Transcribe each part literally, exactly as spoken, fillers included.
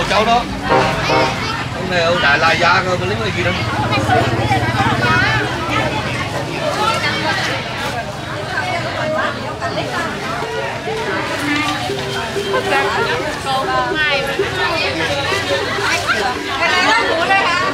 cháu đó. Ông này ông đã lai giá cơ, có lính là gì đâu. Câu hai mà. Cái này nó cũ đây hả?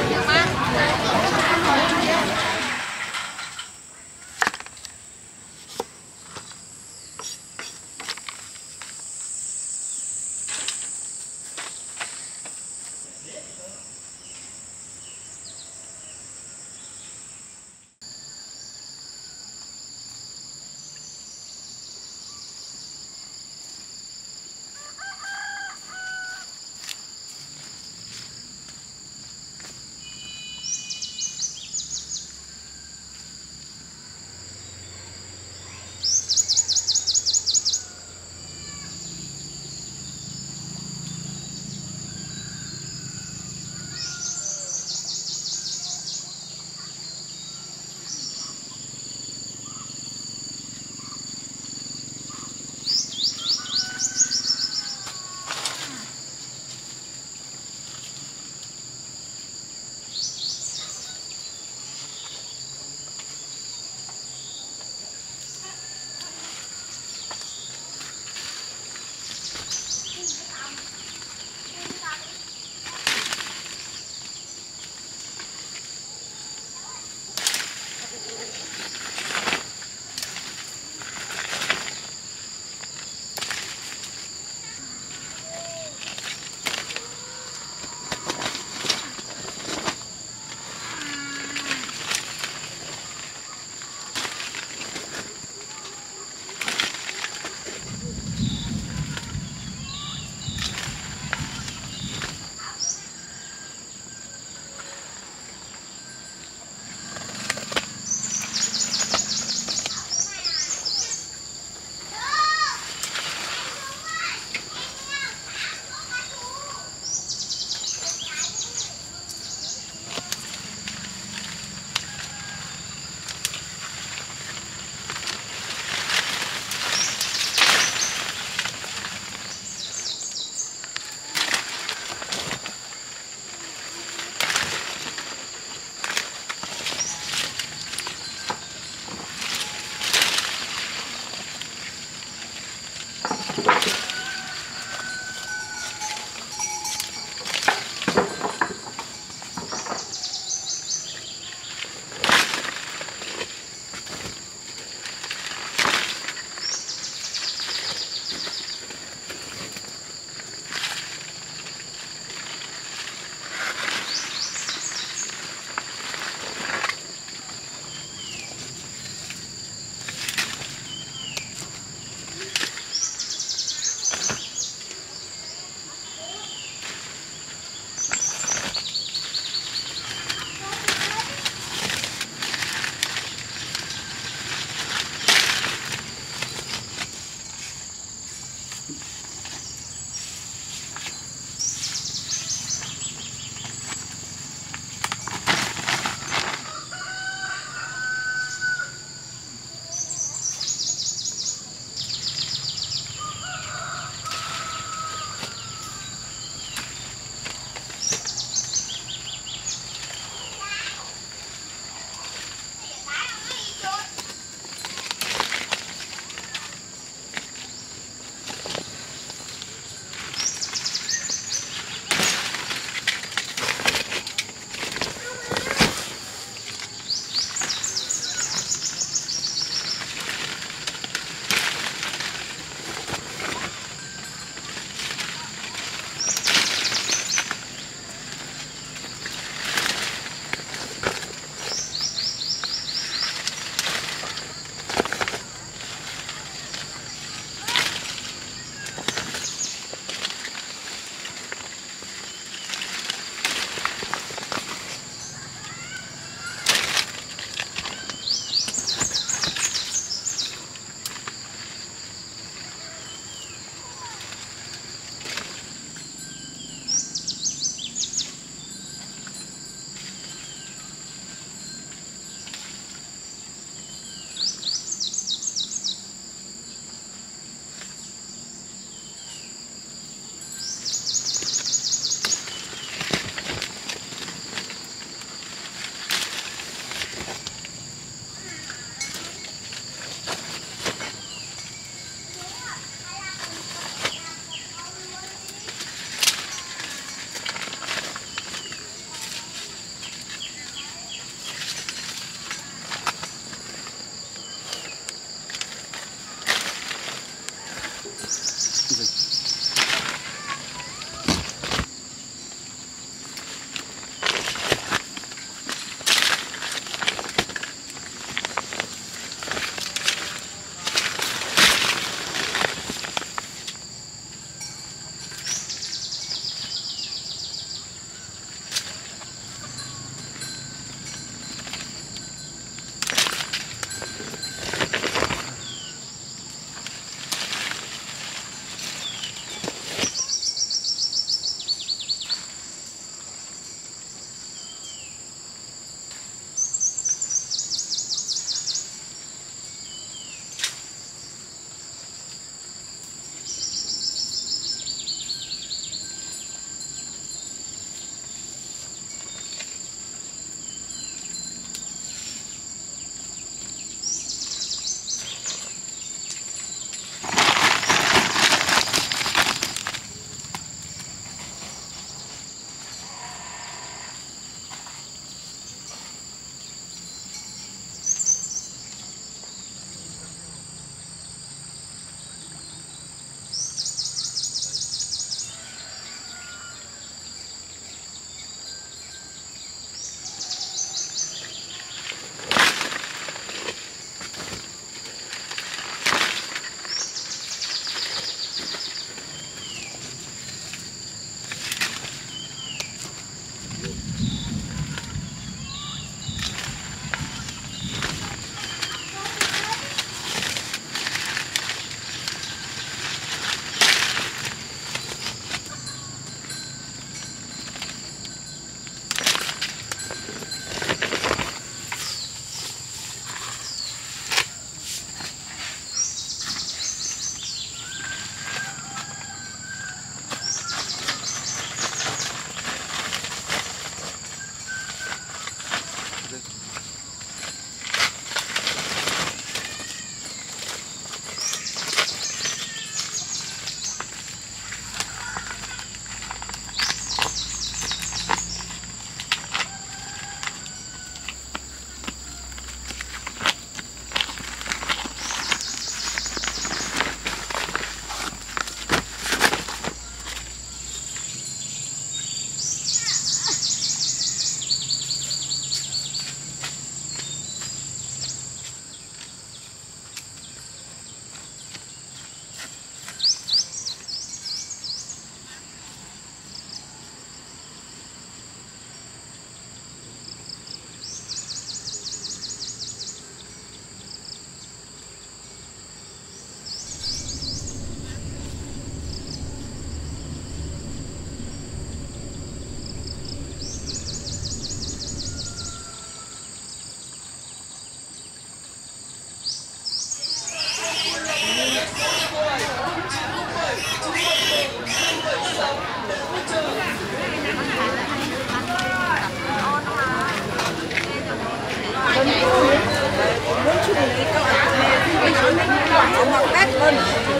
ơn.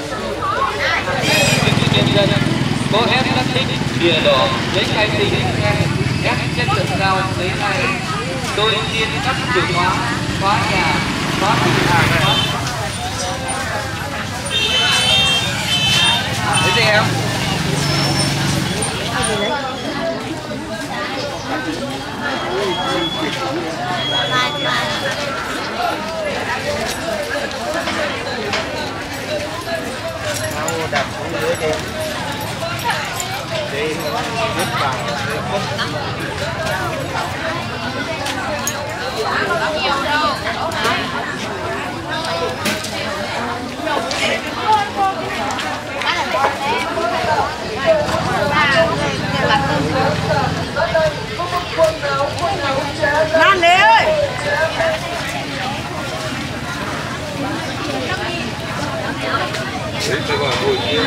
Có ép các thích bìa đỏ lấy khai tính ép chất lượng cao lấy hai tôi liên cấp chìa khóa khóa nhà khóa cửa hàng khóa thấy gì em đặt xuống dưới đi đi vứt vào nhiều đâu Lan Lê ơi. đấy tôi gọi hồi chiếu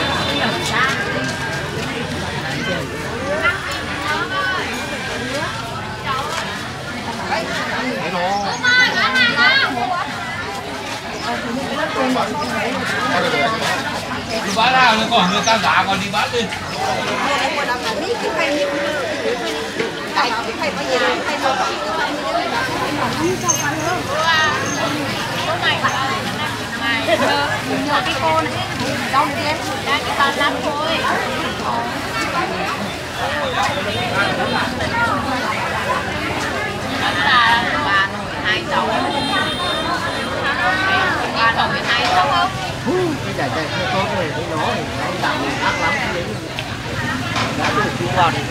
đi bán nào nó còn người ta giá còn đi bán đi nhờ cái cô này đông kia đang cái bàn lắm thôi đó là bà nội hai cháu bà nội với hai cháu không Cái giải chạy không tốt rồi, cái nó thì nó giảm ác lắm cái đấy đã được chú vào đi.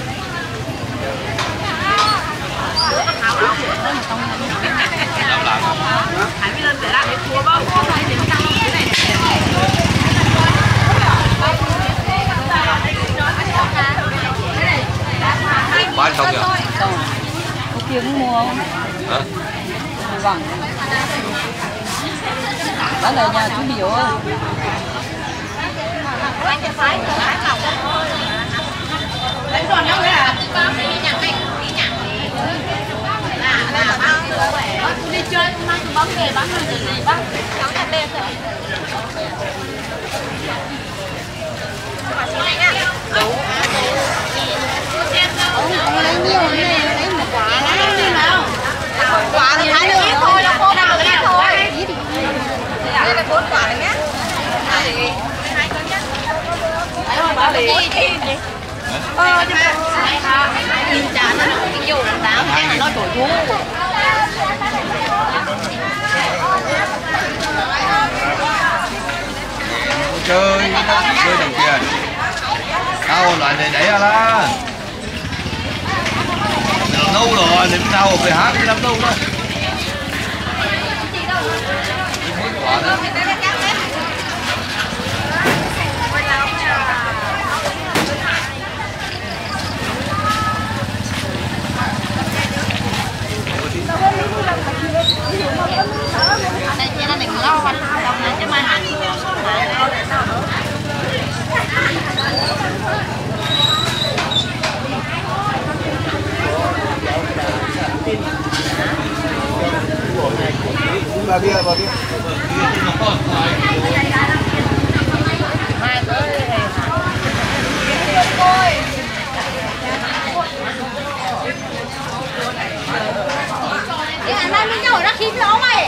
Hải mới lên để lại cái cua bao cua này thì nó căng cái này bán xong rồi có tiếng mua không? hả Vâng. Đó là nhà chú Biểu ơi. đánh đòn nhau là đi chơi mang cái bóng về bắn rồi gì bắn cháu nhặt lên rồi lấy nhiều này lấy một quả nào quả thì thái được thôi là cô nào cái thôi đây là bốn quả này nhé hai con nhé đấy rồi đi đi ờ nhưng mà nhìn chán nó cái nhiều là táo cái là nó đổi thu chơi chơi đồng tiền tao loại này đấy là làm lâu rồi đến nào phải hát cái làm lâu thôi quả đó đây kia là mình lo hoàn đồng này chứ mai hàng Bà bia, bà bia. mai tới cái anh đang đi nhau nó khím lỗ mày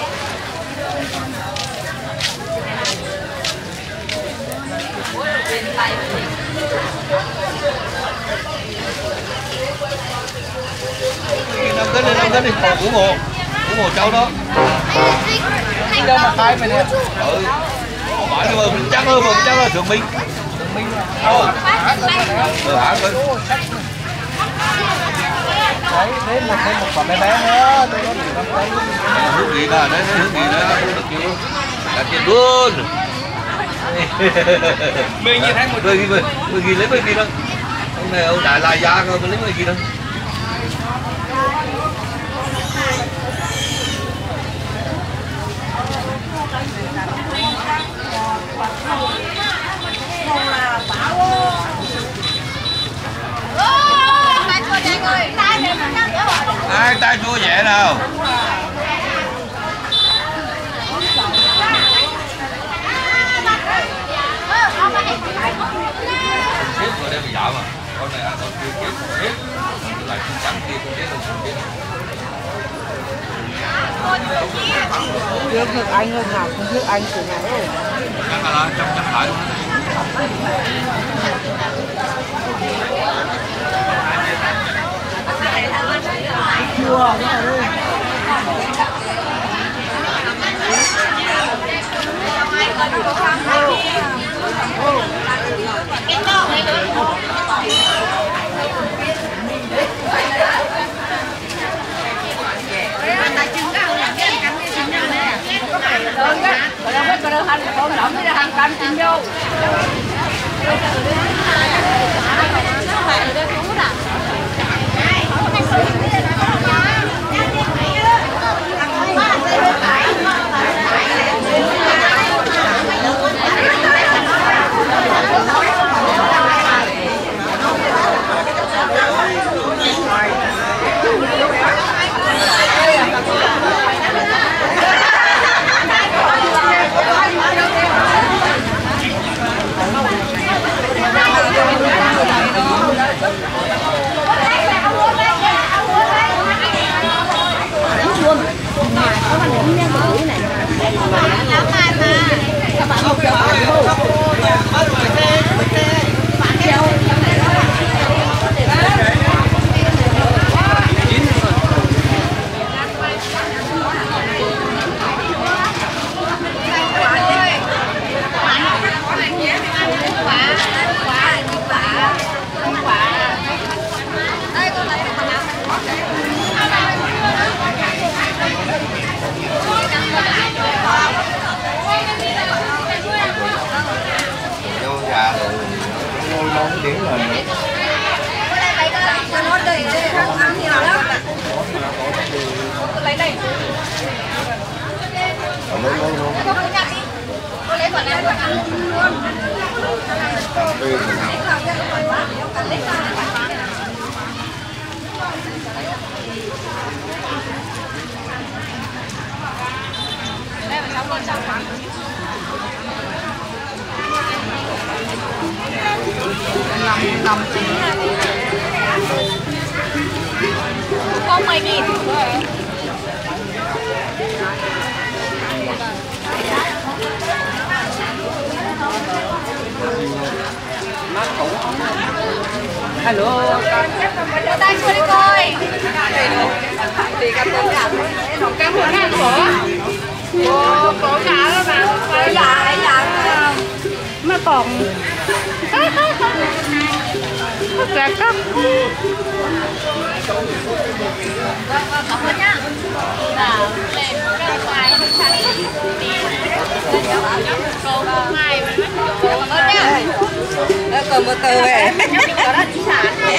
năm cân đi năm cân đi còn của bộ của bộ cháu đó Đi đâu mà khai mày nè. ừ phải nhưng mà mình chắc hơn mình chắc là thượng minh thượng minh thôi ừ hả coi Đấy, đấy một thêm một quả bé bé nữa. Tôi có đủ năm cây. hướng gì là đấy hướng gì đấy được chưa là tiền luôn mình như thấy một mười nghìn mười nghìn lấy mười nghìn đâu ông này ông đại lai giá thôi tôi lấy mười nghìn đâu ai tay chua nhẹ nào bị dạo mà con này ăn con kia kia không biết lại con trắng kia không biết không biết Trước được anh hơn nào cũng trước anh từ ngày rồi. chắc là trong trong lại luôn Chua cái này đây. Không mày nghìn. Hello. Đưa tay xuống đi coi. Thì cảm ơn cả. Cảm ơn hai cổ. Cô cổ cả đó mà. Bây giờ bây giờ Mà còn rất là cấp. cảm ơn nhá. Là lên ra ngoài chạy đi. Cô mai mà cảm ơn nhá. Nó còn một từ về. Có đó chỉ sản thế.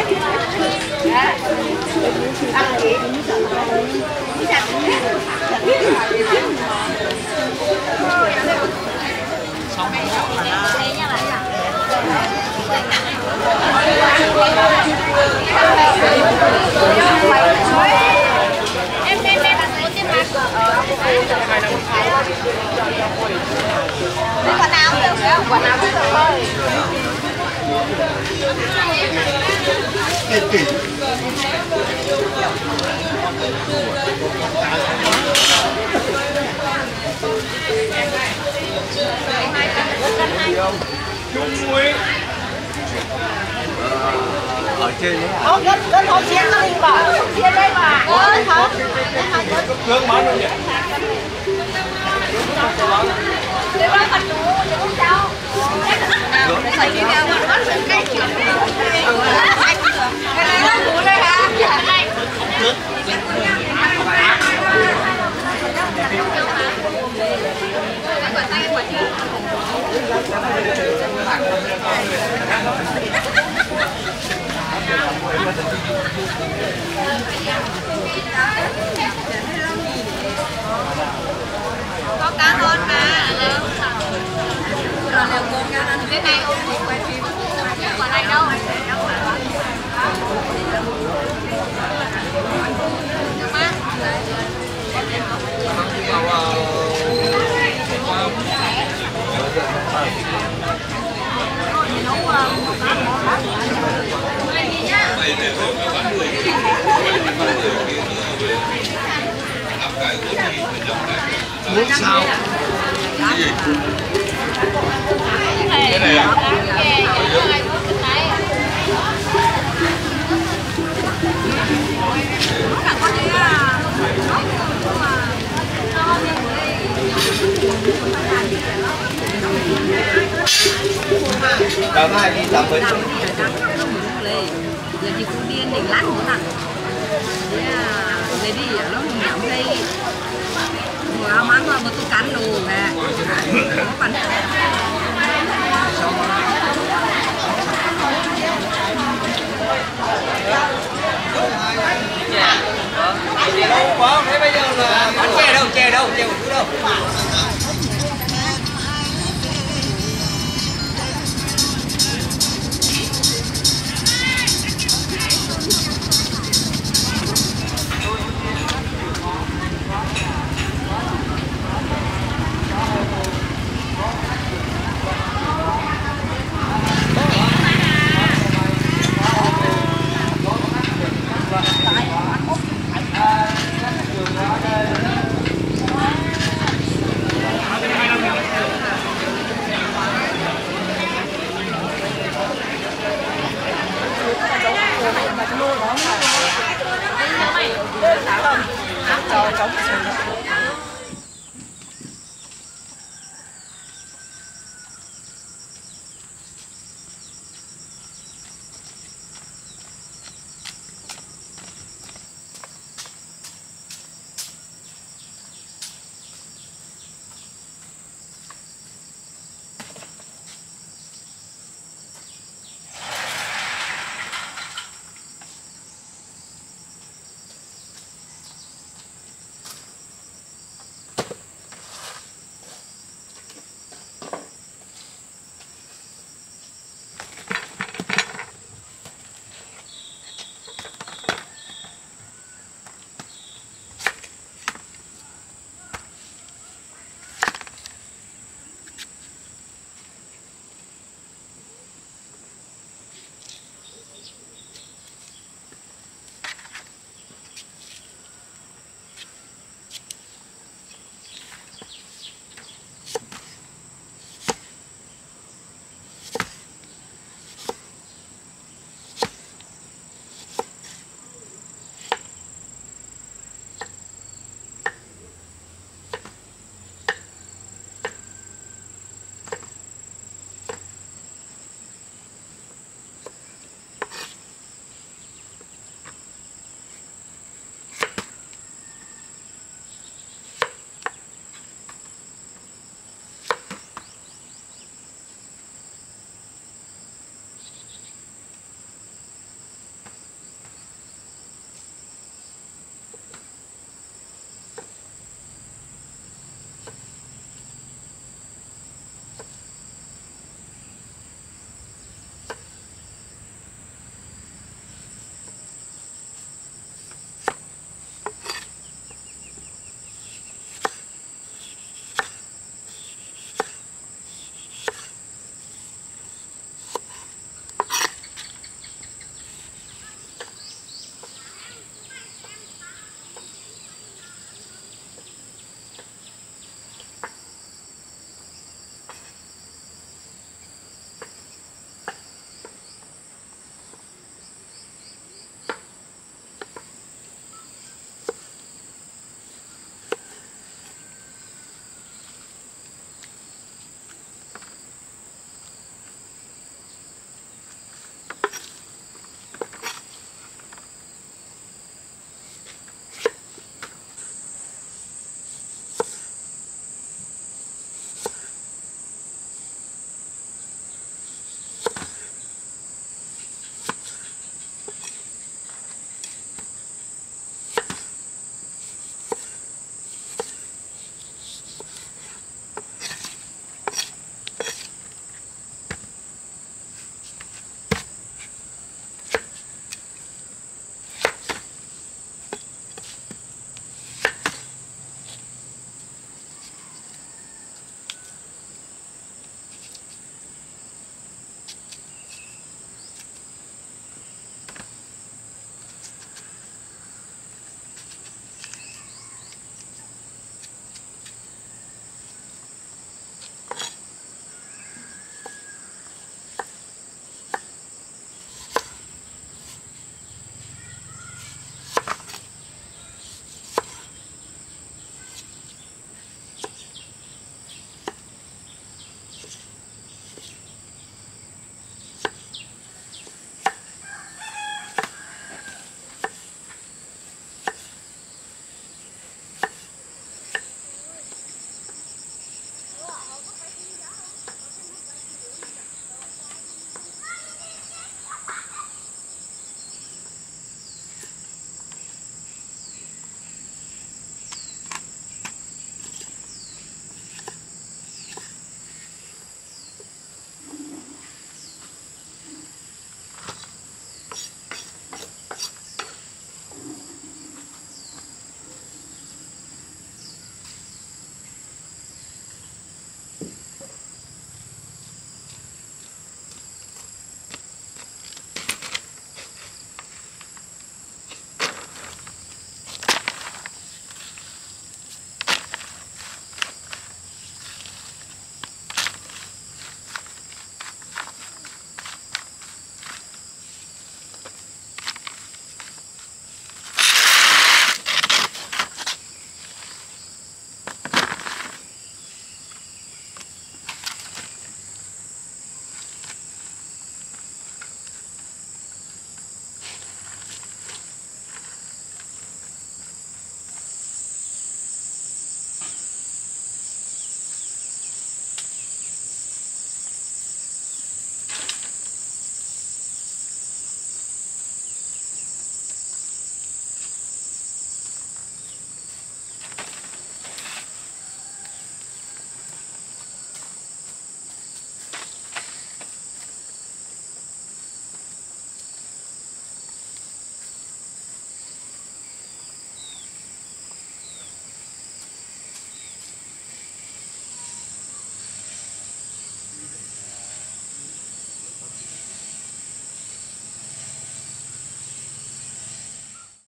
Ăn gì? Chỉ sản thế. Xong thế nha lại à. Em em em ăn số tiền mặt. Cái quần áo được không? Quần áo cũng được thôi. ở trên đấy à? Không, gần gần hồ chiên nó hình bảo. Chiên đây mà. Ơi hả? Gương máu luôn nhỉ? Để ba mặt đủ, để không sao. Phải đi theo mặt mắt sự cây chuyển. Cái này nó đủ đây hả? Đây. Quả tay quả chứ. Có cá ngon mà. Rồi đều con cá ăn cái này không thì quay phim. Còn này đâu. Được má. Nấu Muốn sao? Cái này à? Đâu có ai đi tập với giờ chị cũng điên đỉnh lát nữa nè để đi nó nhắm đây mua áo mắng mà tôi cắn đồ nè có phần